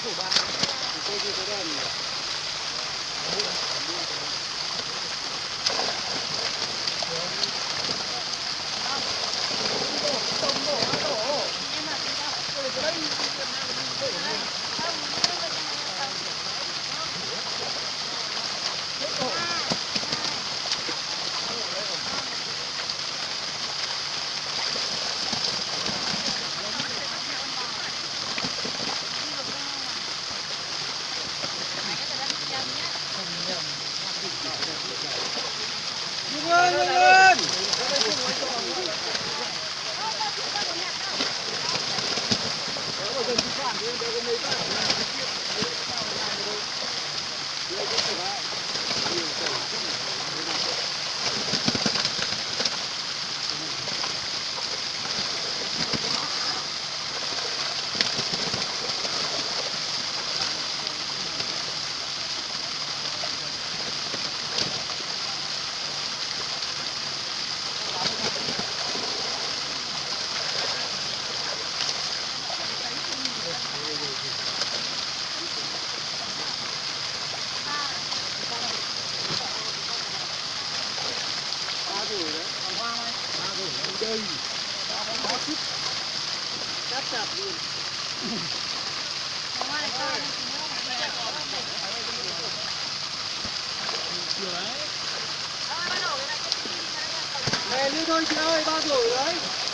Về đi thôi chị ơi, bao rồi đấy.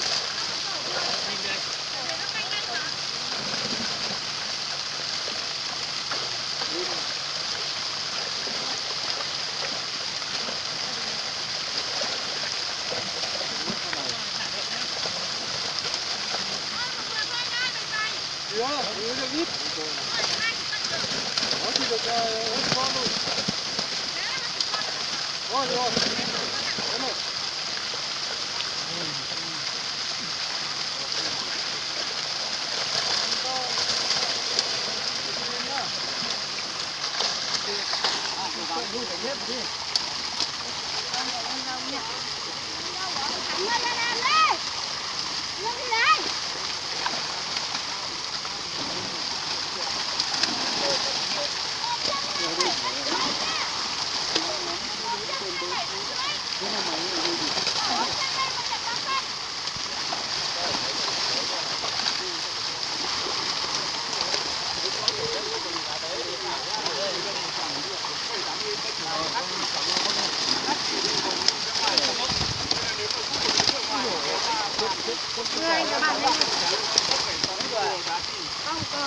Được ít. Nó chỉ được hết con thôi. Rồi, rồi. Đấy rồi. Người các bạn đây. Không còn.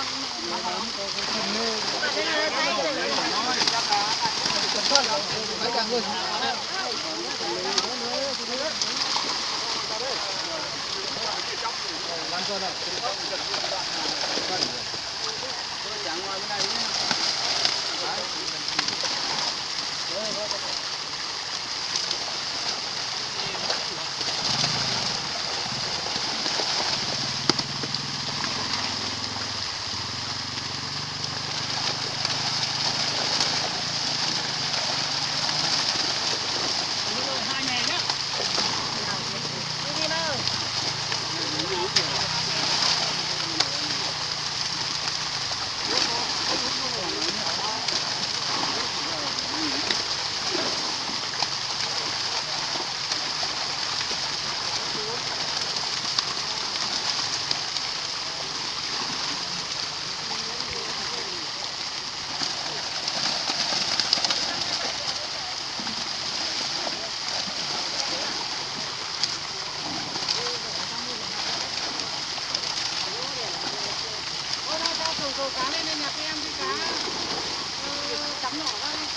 Cầu cá lên đây nhà các em cái cá cắm nhỏ ra đây.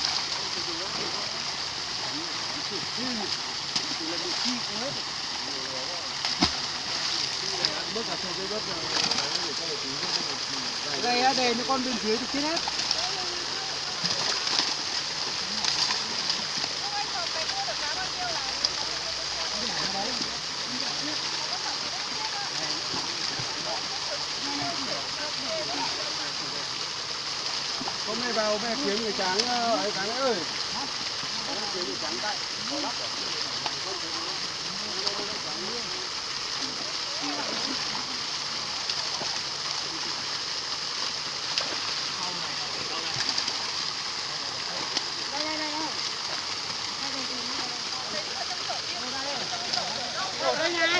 Đây á, để những con bên dưới thì chết hết. Hôm nay vào mẹ kiếm người trắng ấy Trắng ơi. Kiếm người trắng tại.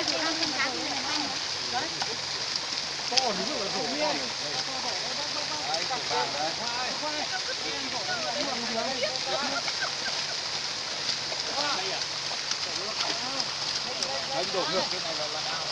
To thì rất là rổ con. Đấy, cục vàng đấy. Anh đổ ngược cái này là ao.